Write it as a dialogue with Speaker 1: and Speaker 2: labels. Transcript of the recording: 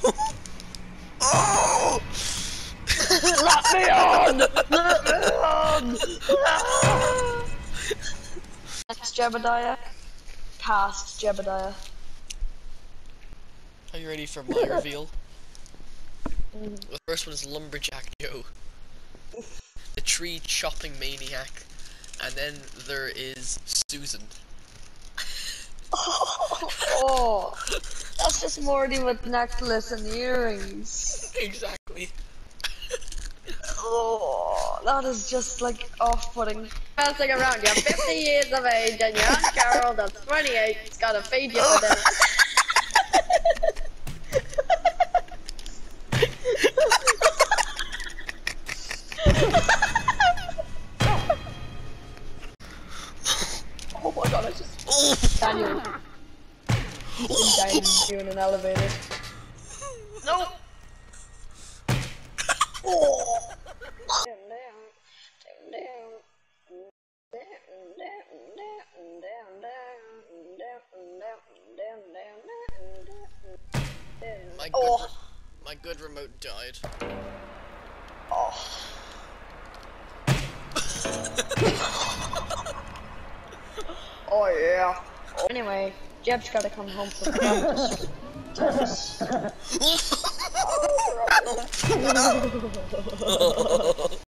Speaker 1: Oh!
Speaker 2: Let me on! Let me on! Next Jebediah. Past Jebediah.
Speaker 1: Are you ready for my reveal? The first one is Lumberjack Joe, the tree chopping maniac, and then there is Susan.
Speaker 2: Oh, that's just Morty with necklace and earrings.
Speaker 1: Exactly.
Speaker 2: Oh, that is just like off-putting. Messing around, you're 50 years of age and your Aunt Carol that's 28 has gotta feed you for dinner. Oh my god, I just... Daniel. Daniel's doing an elevator. No! Oh!
Speaker 1: My good remote died.
Speaker 2: Oh. Oh yeah. Anyway, Jeb's gotta come home from practice.